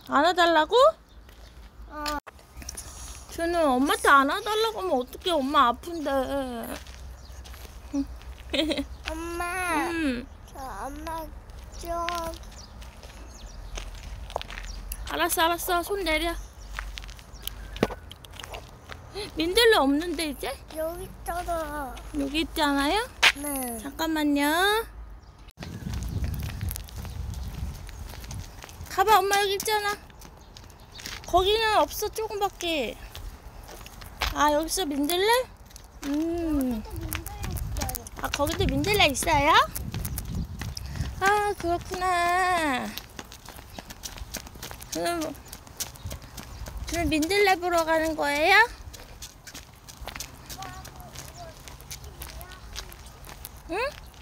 안아달라고? 어. 쟤는 엄마한테 안아달라고 하면 어떡해. 엄마 아픈데. 엄마, 저 엄마 좀. 알았어. 손 내려. 민들레 없는데 이제? 여기 있잖아. 여기 있잖아요? 네. 잠깐만요. 가봐, 엄마 여기 있잖아. 거기는 없어, 조금밖에. 아, 여기 있어, 민들레? 아, 거기도 민들레 있어요? 아, 그렇구나. 그럼 민들레 보러 가는 거예요? 응?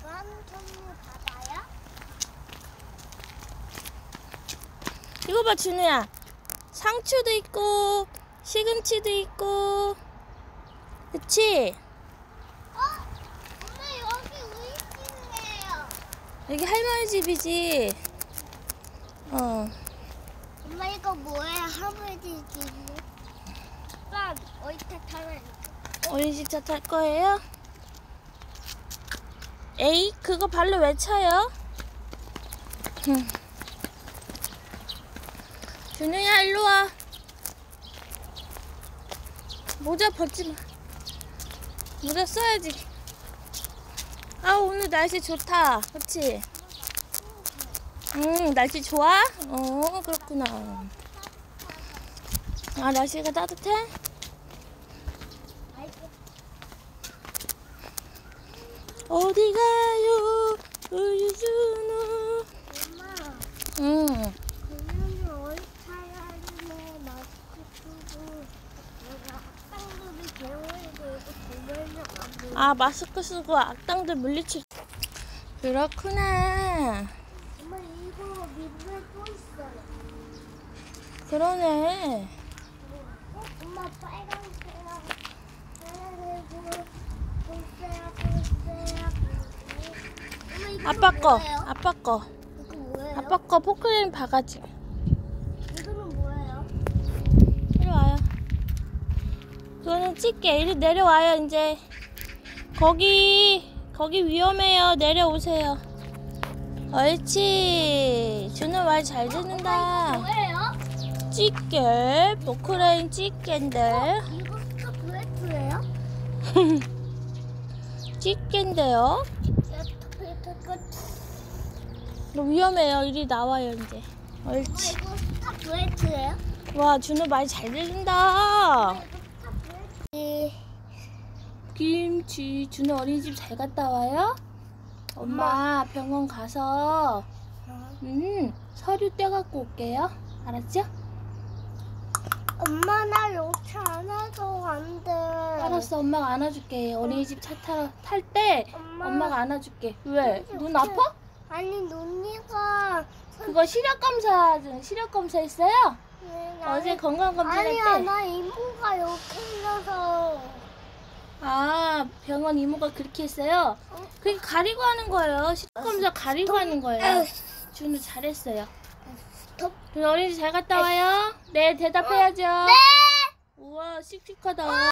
이거 봐, 준우야. 상추도 있고 시금치도 있고, 그치? 엄마 여기 우리 집이에요. 여기 할머니 집이지. 엄마 이거 뭐예요? 할아버지 집이요? 아빠 어디다 타면? 어린이집 차 탈 거예요? 에이, 그거 발로 왜 차요? 준우야, 일로 와. 모자 벗지 마. 모자 써야지. 아, 오늘 날씨 좋다. 그치? 날씨 좋아? 그렇구나. 아, 날씨가 따뜻해? 어디 가요, 우리 준우? 엄마. 응. 그러면 어디 타야지? 마스크 쓰고 내가 악당들이 배우고 이거 아, 마스크 쓰고 악당들 물리칠. 그렇구나. 엄마 이거 민들 또 있어요. 그러네. 엄마 빨간색이랑 아빠 거, 아빠 거. 이거 뭐예요? 아빠 거 포크레인 바가지. 이거는 뭐예요? 이리 와요. 그거는 집게. 이리 내려와요, 이제. 거기 위험해요. 내려오세요. 옳지. 준우 말 잘 듣는다. 뭐예요? 집게, 포크레인 집게인데. 이거 스타브레이트예요? 집게인데요. 너 위험해요. 이리 나와요, 이제. 옳지. 이거 스타브레이트예요? 와, 준우 말 잘 들린다. 김치. 준우 어린이집 잘 갔다 와요? 엄마 병원 가서 서류 떼갖고 올게요. 알았죠? 엄마 나 이렇게 안 해도 안 돼. 알았어, 엄마가 안아줄게. 어린이집 차 탈 때 엄마가 안아줄게. 왜? 눈 아파? 아니 눈이가 그거 시력 검사 했어요? 어제 건강 검진할 아니야 때. 나 이모가 이렇게 해서 아, 병원 이모가 그렇게 했어요? 그게 가리고 하는 거예요. 시력 검사 가리고 하는 거예요. 준우 잘했어요. 그럼 어린이집 잘 갔다 와요? 네, 대답해야죠. 네. 우와, 씩씩하다.